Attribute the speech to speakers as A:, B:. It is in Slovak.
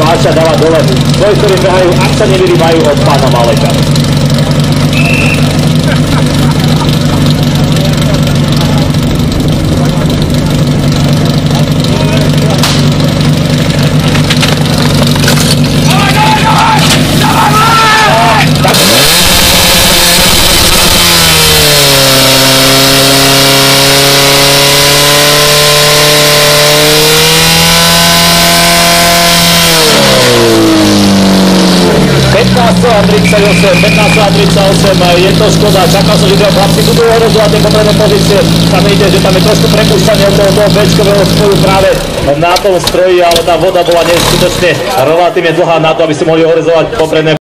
A: Máša dáva dole. Tvoji, ktorí behajú, ak sa nevíri, majú od pána Maleka. A 15,38, je to škoda, čakal som, že chlapci budú ohrozovať tie popredné pozície, tam ide, že tam je trošku prepúšťanie od toho bečkového spoju práve na tom stroji, ale tá voda bola neskutočne relatívne dlhá na to, aby si mohli ohrozovať popredné